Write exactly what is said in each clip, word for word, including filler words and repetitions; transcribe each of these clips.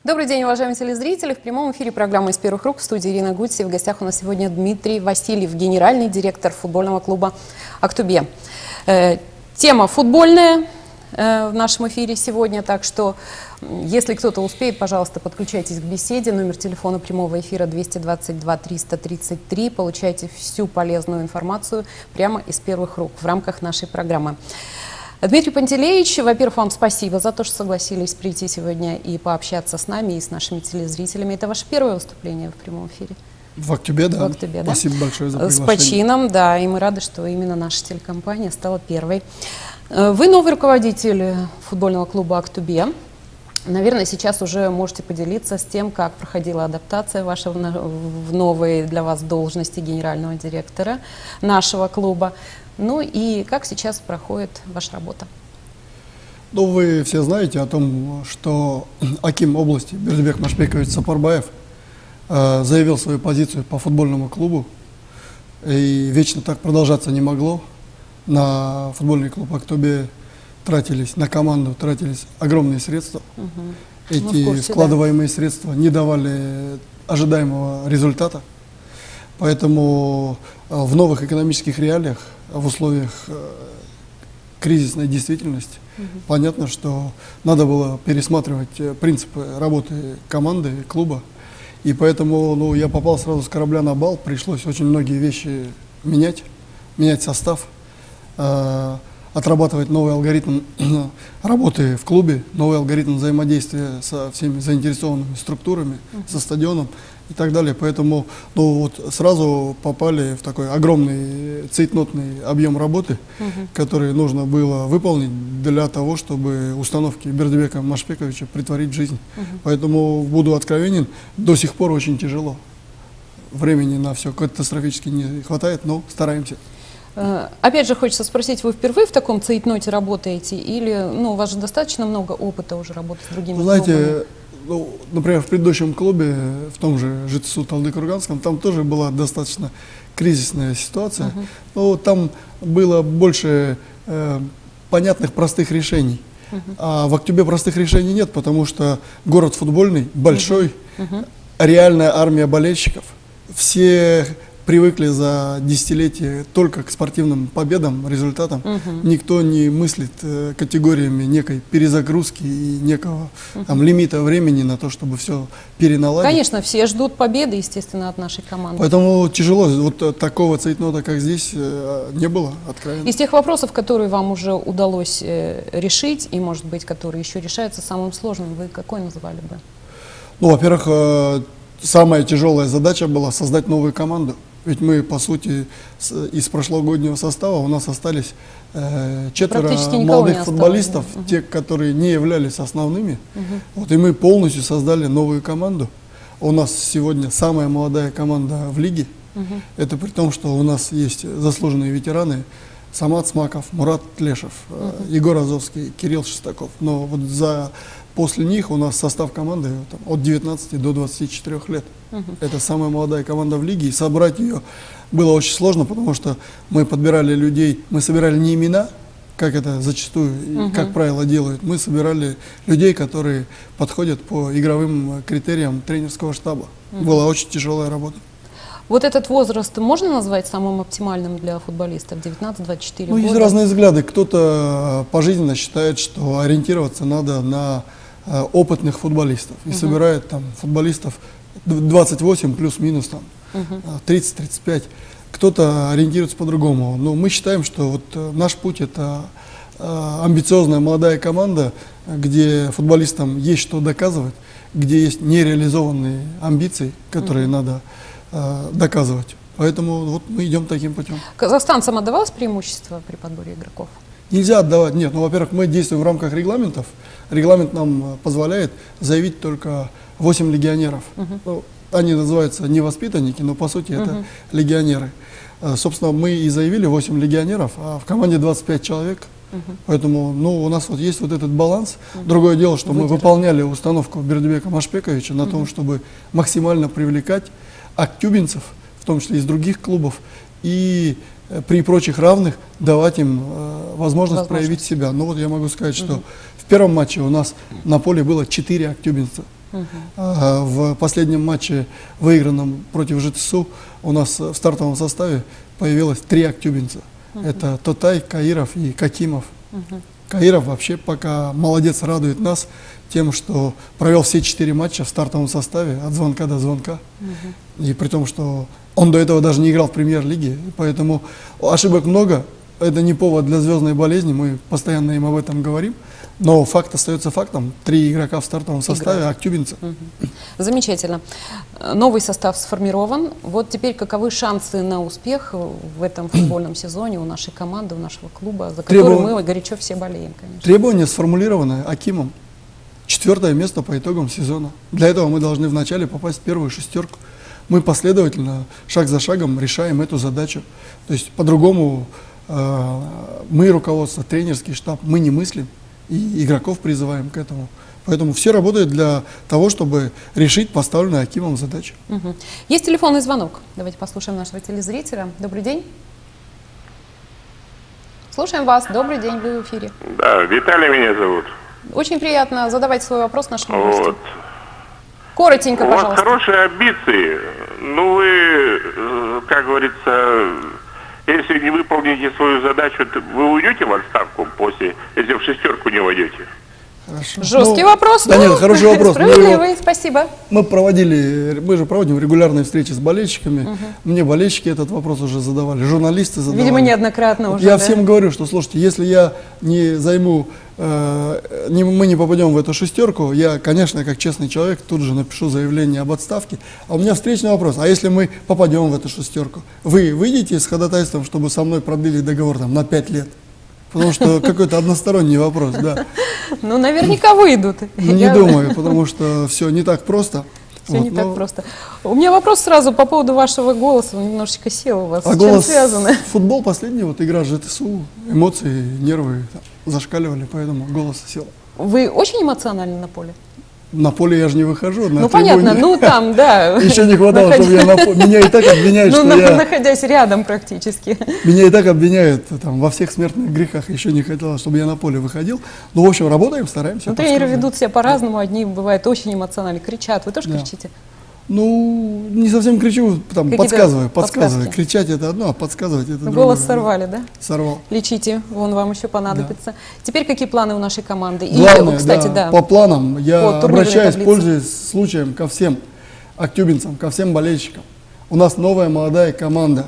Добрый день, уважаемые телезрители. В прямом эфире программы «Из первых рук» в студии Ирина Гудси. В гостях у нас сегодня Дмитрий Васильев, генеральный директор футбольного клуба «Актубе». Э, тема футбольная э, в нашем эфире сегодня, так что, если кто-то успеет, пожалуйста, подключайтесь к беседе. Номер телефона прямого эфира двести двадцать два триста тридцать три. Получайте всю полезную информацию прямо из первых рук в рамках нашей программы. Дмитрий Пантелеич, во-первых, вам спасибо за то, что согласились прийти сегодня и пообщаться с нами и с нашими телезрителями. Это ваше первое выступление в прямом эфире? В Актубе, да. В Актубе, да. Спасибо большое за приглашение. С почином, да, и мы рады, что именно наша телекомпания стала первой. Вы новый руководитель футбольного клуба «Актубе». Наверное, сейчас уже можете поделиться с тем, как проходила адаптация ваша в новой для вас должности генерального директора нашего клуба. Ну и как сейчас проходит ваша работа? Ну, вы все знаете о том, что аким области Бердыбек Машбекович Сапарбаев э, заявил свою позицию по футбольному клубу. И вечно так продолжаться не могло. На футбольный клуб «Актубе» тратились, на команду тратились огромные средства. Угу. Эти ну, курсе, вкладываемые да. средства не давали ожидаемого результата. Поэтому в новых экономических реалиях, в условиях кризисной действительности, угу. понятно, что надо было пересматривать принципы работы команды, клуба. И поэтому ну, я попал сразу с корабля на бал, пришлось очень многие вещи менять, менять состав, э, отрабатывать новый алгоритм работы в клубе, новый алгоритм взаимодействия со всеми заинтересованными структурами, угу. со стадионом и так далее. Поэтому ну, вот сразу попали в такой огромный цейтнотный объем работы, угу. который нужно было выполнить для того, чтобы установки Бердыбека Машбековича притворить в жизнь. Угу. Поэтому, буду откровенен, до сих пор очень тяжело. Времени на все катастрофически не хватает, но стараемся. Опять же, хочется спросить, вы впервые в таком цейтноте работаете или ну, у вас же достаточно много опыта уже работы с другими Знаете, клубами? Ну, например, в предыдущем клубе, в том же ЖТСУ Талды-Курганском, там тоже была достаточно кризисная ситуация. Uh-huh. Но там было больше э, понятных, простых решений. Uh-huh. А в Актубе простых решений нет, потому что город футбольный, большой, uh-huh. Uh-huh. реальная армия болельщиков. Все привыкли за десятилетия только к спортивным победам, результатам. Угу. Никто не мыслит э, категориями некой перезагрузки и некого угу. там, лимита времени на то, чтобы все переналадить. Конечно, все ждут победы, естественно, от нашей команды. Поэтому тяжело. Вот такого цейтнота, как здесь, э, не было, откровенно. Из тех вопросов, которые вам уже удалось э, решить, и, может быть, которые еще решаются, самым сложным, вы какой назвали бы? Ну, во-первых, э, самая тяжелая задача была создать новую команду. Ведь мы, по сути, с, из прошлогоднего состава у нас остались э, четверо молодых футболистов, да. те, которые не являлись основными. Угу. Вот, и мы полностью создали новую команду. У нас сегодня самая молодая команда в лиге. Угу. Это при том, что у нас есть заслуженные ветераны. Самат Смаков, Мурат Тлешев, угу. э, Егор Азовский, Кирилл Шестаков. Но вот за... После них у нас состав команды там, от девятнадцати до двадцати четырёх лет. Uh-huh. Это самая молодая команда в лиге. И собрать ее было очень сложно, потому что мы подбирали людей, мы собирали не имена, как это зачастую, uh-huh. как правило, делают. Мы собирали людей, которые подходят по игровым критериям тренерского штаба. Uh-huh. Была очень тяжелая работа. Вот этот возраст можно назвать самым оптимальным для футболистов? девятнадцать-двадцать четыре ну, года? Есть разные взгляды. Кто-то пожизненно считает, что ориентироваться надо на опытных футболистов и uh-huh. собирает там футболистов двадцать восемь плюс-минус там uh-huh. тридцать-тридцать пять. Кто-то ориентируется по-другому. Но мы считаем, что вот наш путь — это амбициозная молодая команда, где футболистам есть что доказывать, где есть нереализованные амбиции, которые uh-huh. надо э, доказывать. Поэтому вот мы идем таким путем. Казахстанцам отдавалось преимущество при подборе игроков? Нельзя отдавать, нет. Ну, во-первых, мы действуем в рамках регламентов. Регламент нам позволяет заявить только восемь легионеров. Uh-huh. Ну, они называются не воспитанники, но по сути uh-huh. это легионеры. А, собственно, мы и заявили восемь легионеров, а в команде двадцать пять человек. Uh-huh. Поэтому ну, у нас вот есть вот этот баланс. Uh-huh. Другое дело, что Выдержать. мы выполняли установку Бердыбека Машбековича на uh-huh. том, чтобы максимально привлекать актюбинцев, в том числе из других клубов, и при прочих равных давать им э, возможность, возможность проявить себя. Ну вот я могу сказать, что угу. в первом матче у нас на поле было четыре актюбинца. Угу. А, в последнем матче, выигранном против ЖТСУ, у нас в стартовом составе появилось три актюбинца. Угу. Это Тотай, Каиров и Какимов. Угу. Каиров вообще пока молодец, радует нас тем, что провел все четыре матча в стартовом составе от звонка до звонка. Угу. И при том, что он до этого даже не играл в премьер-лиге, поэтому ошибок много. Это не повод для звездной болезни, мы постоянно им об этом говорим. Но факт остается фактом. Три игрока в стартовом составе, Игра. актюбинцы. Угу. Замечательно. Новый состав сформирован. Вот теперь каковы шансы на успех в этом футбольном сезоне у нашей команды, у нашего клуба, за который Требов... мы горячо все болеем, конечно. Требования сформулированы Акимом. Четвертое место по итогам сезона. Для этого мы должны вначале попасть в первую шестерку. Мы последовательно, шаг за шагом решаем эту задачу. То есть по-другому э, мы, руководство, тренерский штаб, мы не мыслим. И игроков призываем к этому. Поэтому все работают для того, чтобы решить поставленную Акимом задачу. Угу. Есть телефонный звонок. Давайте послушаем нашего телезрителя. Добрый день. Слушаем вас. Добрый день, вы в эфире. Да, Виталий меня зовут. Очень приятно. Задавайте свой вопрос нашему вот. гостю. Коротенько, У пожалуйста. У вас хорошие амбиции. Ну, вы, как говорится, если не выполните свою задачу, вы уйдете в отставку после, если в шестерку не войдете? Хорошо. Жесткий ну, вопрос. Да ну, нет, хороший вопрос. Справедливый, мы, спасибо. Мы проводили, мы же проводим регулярные встречи с болельщиками. Угу. Мне болельщики этот вопрос уже задавали, журналисты задавали. Видимо, неоднократно вот уже. Я да? всем говорю, что, слушайте, если я не займу, э, не, мы не попадем в эту шестерку, я, конечно, как честный человек, тут же напишу заявление об отставке. А у меня встречный вопрос, а если мы попадем в эту шестерку, вы выйдете с ходатайством, чтобы со мной продлили договор там, на пять лет? Потому что какой-то односторонний вопрос, да. Ну, наверняка выйдут. Не Я... думаю, потому что все не так просто. Все вот, не но... так просто. У меня вопрос сразу по поводу вашего голоса. Он немножечко сел у вас. А с голос, чем связано? Футбол последний, вот игра ЖТСУ, эмоции, нервы там, зашкаливали, поэтому голос сел. Вы очень эмоциональны на поле? На поле я же не выхожу. На ну, трибуне. Понятно, ну там, да. Еще не хватало, чтобы я на поле. Меня и так обвиняют, что я... находясь рядом практически. Меня и так обвиняют там, во всех смертных грехах. Еще не хотелось, чтобы я на поле выходил. Ну, в общем, работаем, стараемся. Ну, тренеры ведут себя по-разному. Одни бывают очень эмоциональны, кричат. Вы тоже да. кричите? Ну, не совсем кричу, там, подсказываю, подсказываю. Подсказки. Кричать это одно, а подсказывать это другое. Голос сорвали, да? Сорвал. Лечите, вон вам еще понадобится. Да. Теперь какие планы у нашей команды? Главное, И, кстати, да, да. по планам я по обращаюсь, пользуясь случаем, ко всем актюбинцам, ко всем болельщикам. У нас новая молодая команда.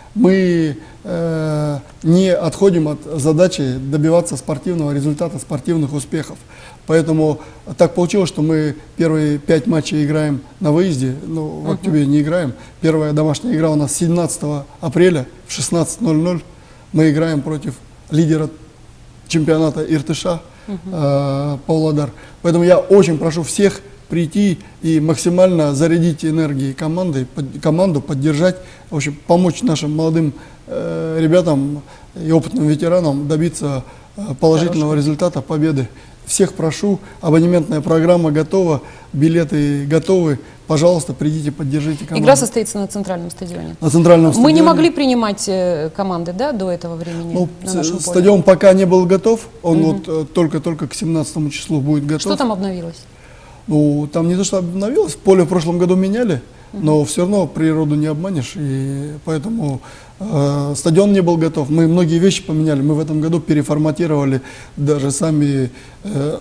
Мы э, не отходим от задачи добиваться спортивного результата, спортивных успехов. Поэтому так получилось, что мы первые пять матчей играем на выезде, но в Актюбе не играем. Первая домашняя игра у нас семнадцатого апреля в шестнадцать ноль ноль. Мы играем против лидера чемпионата Иртыша uh-huh. э, Павлодар. Поэтому я очень прошу всех прийти и максимально зарядить энергией команды, под, команду, поддержать, в общем, помочь нашим молодым э, ребятам и опытным ветеранам добиться э, положительного Хорошо. результата, победы. Всех прошу, абонементная программа готова, билеты готовы. Пожалуйста, придите, поддержите команду. Игра состоится на центральном стадионе. На центральном стадионе. Мы не могли принимать команды, да, до этого времени? Ну, на нашем поле? Стадион пока не был готов, он угу. вот только-только к семнадцатому числу будет готов. Что там обновилось? Ну, там не то, что обновилось, поле в прошлом году меняли, угу. но все равно природу не обманешь, и поэтому э, стадион не был готов. Мы многие вещи поменяли, мы в этом году переформатировали даже сами э,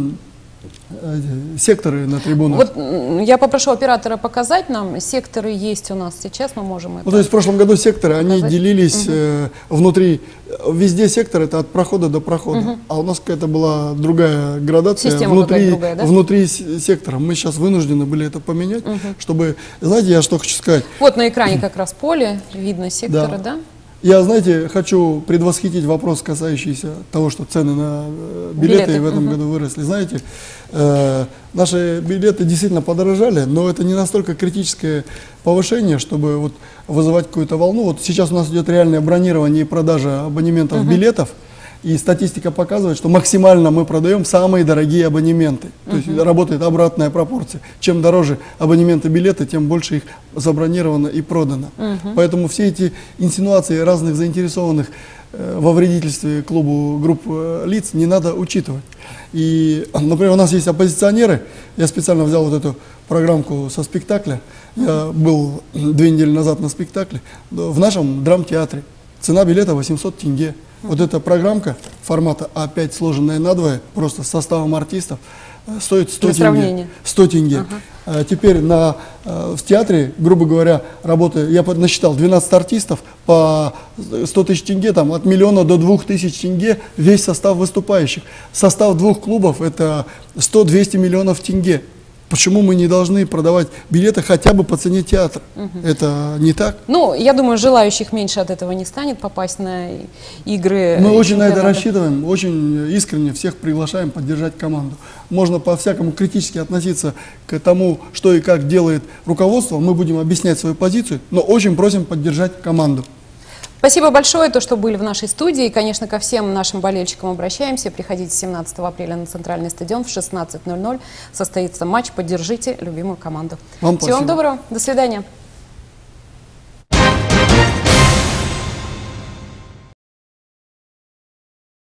секторы на трибунах. Вот я попрошу оператора показать нам. Секторы есть у нас сейчас, мы можем это... Ну, то есть в прошлом году секторы, показать. Они делились угу. э, внутри, везде сектор это от прохода до прохода, угу. а у нас какая-то была другая градация. Система внутри, другая, да? внутри сектора. Мы сейчас вынуждены были это поменять, угу. чтобы, знаете, я что хочу сказать. Вот на экране как раз поле, видно секторы, да? да? Я, знаете, хочу предвосхитить вопрос, касающийся того, что цены на билеты, билеты. в этом угу. году выросли. Знаете, э, наши билеты действительно подорожали, но это не настолько критическое повышение, чтобы вот вызывать какую-то волну. Вот сейчас у нас идет реальное бронирование и продажа абонементов, угу. билетов. И статистика показывает, что максимально мы продаем самые дорогие абонементы. То есть работает обратная пропорция. Чем дороже абонементы билеты, тем больше их забронировано и продано. Поэтому все эти инсинуации разных заинтересованных э, во вредительстве клубу групп э, лиц не надо учитывать. И, например, у нас есть оппозиционеры. Я специально взял вот эту программку со спектакля. Я был две недели назад на спектакле в нашем драмтеатре. Цена билета восемьсот тенге. Вот эта программка формата А пять, сложенная надвое, просто с составом артистов, стоит сто тенге. сто тенге. Ага. А теперь на, в театре, грубо говоря, работаю, я насчитал двенадцать артистов по сто тысяч тенге, там, от миллиона до двух тысяч тенге весь состав выступающих. Состав двух клубов это сто-двести миллионов тенге. Почему мы не должны продавать билеты хотя бы по цене театра? Угу. Это не так? Ну, я думаю, желающих меньше от этого не станет попасть на игры. Мы очень на это рассчитываем, очень искренне всех приглашаем поддержать команду. Можно по-всякому критически относиться к тому, что и как делает руководство. Мы будем объяснять свою позицию, но очень просим поддержать команду. Спасибо большое, то, что были в нашей студии. И, конечно, ко всем нашим болельщикам обращаемся. Приходите семнадцатого апреля на Центральный стадион в шестнадцать ноль ноль. Состоится матч. Поддержите любимую команду. Вам Всего вам доброго. До свидания.